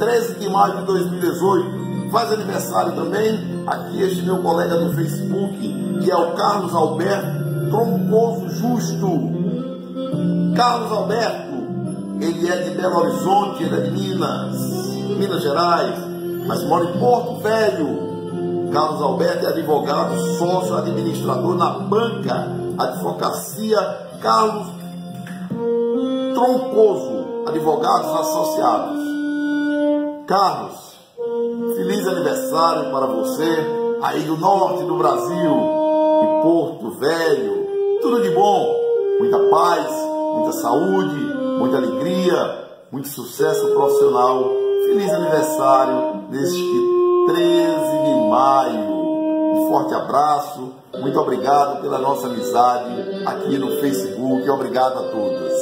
13 de maio de 2018. Faz aniversário também aqui este meu colega do Facebook, que é o Carlos Alberto Troncoso Justo. Carlos Alberto, ele é de Belo Horizonte, ele é de Minas Gerais, mas mora em Porto Velho. Carlos Alberto é advogado, sócio, administrador na banca Advocacia Carlos Troncoso, advogados associados. Carlos, feliz aniversário para você, aí do norte do Brasil, de Porto Velho. Tudo de bom, muita paz, muita saúde, muita alegria, muito sucesso profissional. Feliz aniversário neste 13 de maio. Um forte abraço, muito obrigado pela nossa amizade aqui no Facebook. Obrigado a todos.